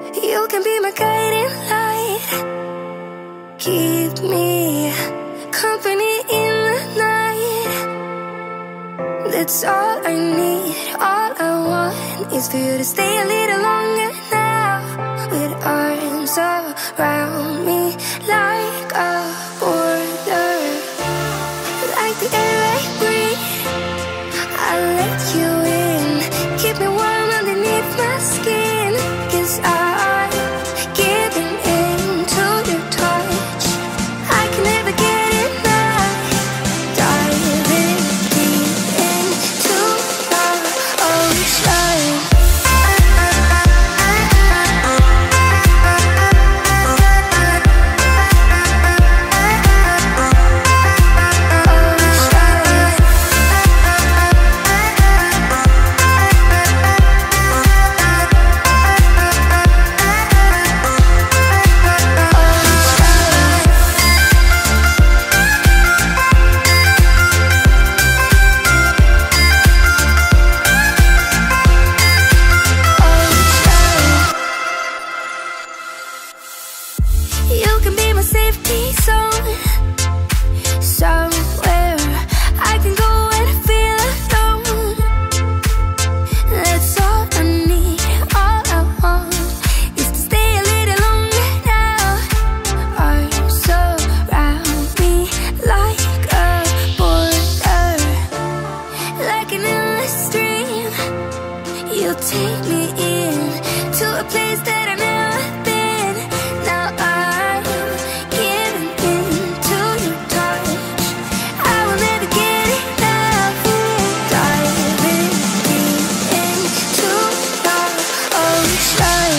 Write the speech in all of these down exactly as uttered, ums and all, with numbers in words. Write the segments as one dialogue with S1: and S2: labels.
S1: You can be my guiding light, keep me company in the night. That's all I need, all I want is for you to stay a little longer now, with arms around me like a border, like the air I breathe. I'll let you in, keep me warm underneath my skin, 'cause I'm giving in to your touch. I can never get enough, diving deep into the ocean. You can be my safety zone, somewhere I can go when I feel alone. That's all I need, all I want is to stay a little longer now. Arms surround me like a border, like an endless stream. You'll take me in to a place that I've never been. Now I'm giving in to your touch. I will never get enough, diving deep into the ocean.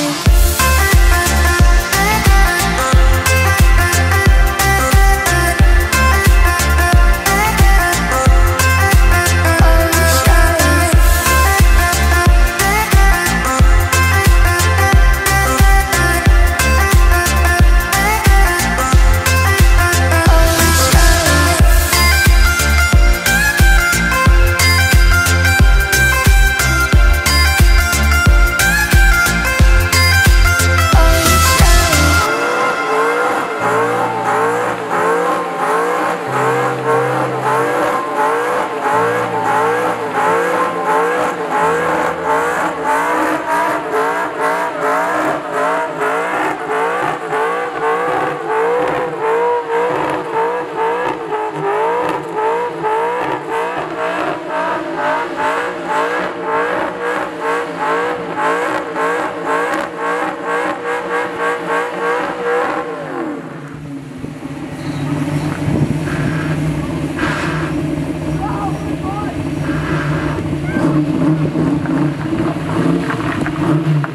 S2: Thank you.